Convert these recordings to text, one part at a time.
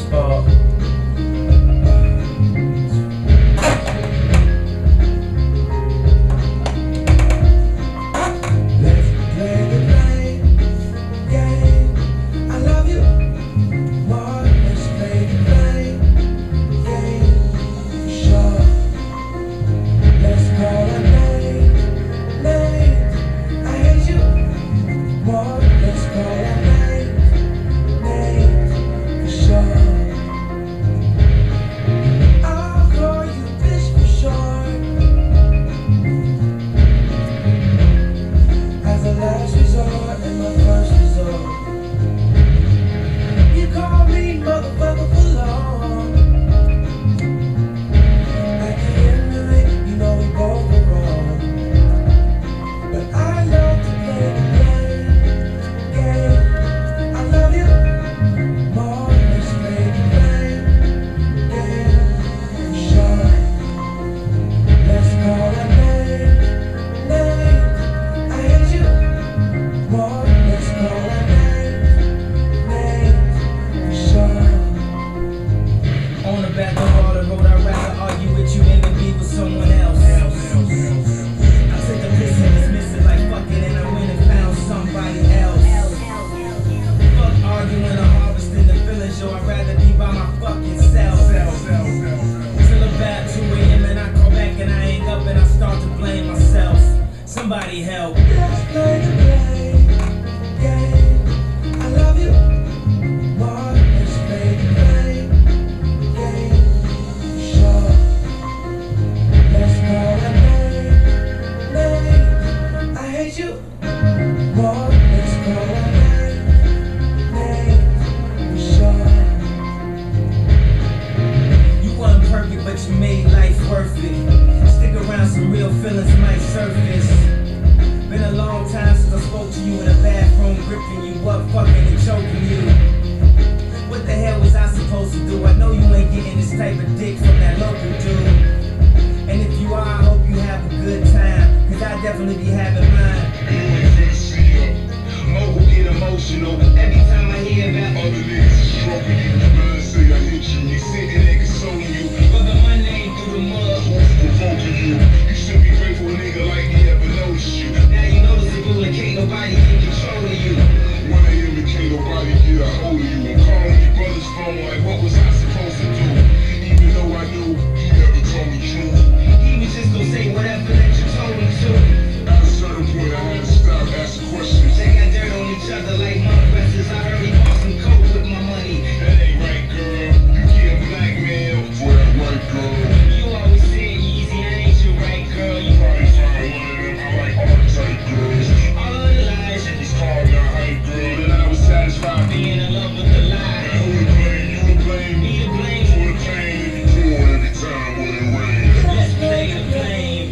Somebody help. Let's play the game. I love you more. Let's play the game. Sure. Let's call a name. I hate you more. Let's call a name. Sure. You weren't perfect, but you made life worth it. Stick around, some real feelings might surface. Been a long time since I spoke to you in a bathroom, gripping you up, fucking and choking you. What the hell was I supposed to do? I know you ain't getting this type of dick from that local dude. And if you are, I hope you have a good time, cause I definitely be having mine. You ain't finna see up. Mogul get emotional every time I hear that. Other niggas is stroking you. Blood say I hit you. He sitting there consoling you. Rubbing my name through the mud. Who's provoking you? You should be grateful a nigga like me ever noticed you. Now you noticeable and can't nobody get control of you. 1 AM and can't nobody get a hold of you. I'm calling your brother's phone like what was I supposed to do? Even though I knew he never told me truth. He was just gonna say whatever that you told him to. At a certain point I had to stop asking questions. They got dirt on each other like mud wrestlers. I heard he bought some coke with my money. That ain't right, girl. You getting blackmailed for that white girl. You always said easy, I ain't your right girl. You probably find one of them I like archetype girls. All of the lies, she was called a hype girl. And I was satisfied being in love with the lie. And who to blame? You to blame? Me to blame for the pain that you pour every time when it rains. Let's play the game.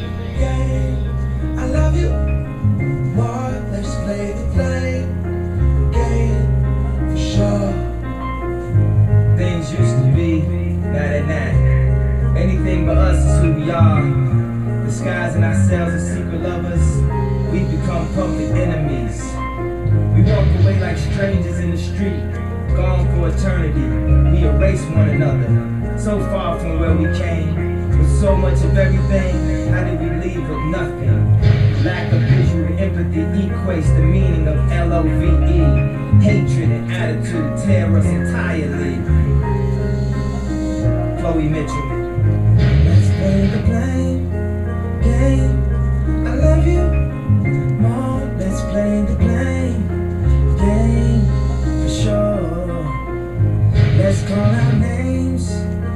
I love you more. Let's play the game. For sure. Things used to be, now they're not. Anything but us is who we are. Disguising ourselves as secret lovers, we've become public enemies. We walk away like strangers in the street, gone for eternity. We erase one another, so far from where we came. With so much of everything, how did we leave with nothing? Lack of visual empathy equates the meaning of LOVE. Hatred and attitude tear us entirely. Chloe Mitchell. Let's play the game. I love you more. Let's play the game. For sure. Let's call our names.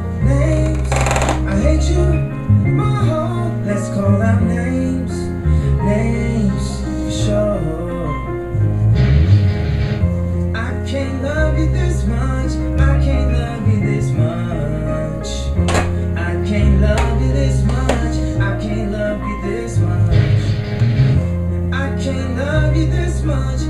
I hate you more. Let's call our names. For sure. I can't love you this much. I can't love you this much. I can't love you this much. I can't love you this much. I can't love you this much.